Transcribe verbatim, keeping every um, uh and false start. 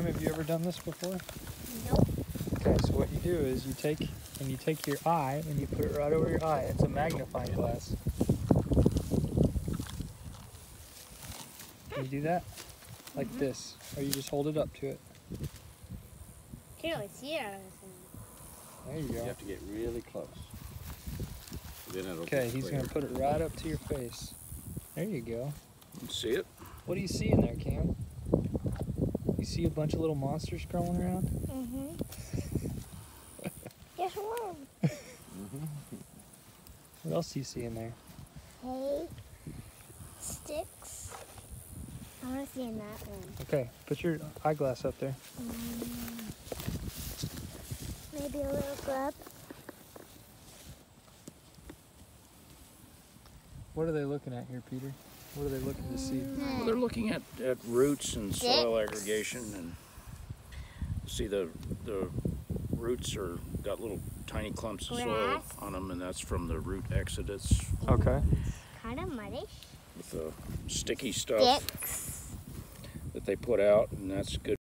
Cam, have you ever done this before? Nope. Okay, so what you do is you take and you take your eye and you put it right over your eye. It's a magnifying glass. Can you do that? Like mm-hmm. this. Or you just hold it up to it. Can't really see it. There you go. You have to get really close. Then it'll okay, he's going to put it right up to your face. There you go. You see it? What do you see in there, Cam? You see a bunch of little monsters crawling around? Mm-hmm. There's a worm. mm-hmm. What else do you see in there? Hay, sticks. I want to see in that one. Okay, put your eyeglass up there. Mm, maybe a little grub. What are they looking at here, Peter? What are they looking to see? Well, they're looking at, at roots and soil aggregation, and see the the roots are got little tiny clumps of soil on them, and that's from the root exodus. Okay. Kind of muddy. With the sticky stuff Sticks. that they put out, and that's good.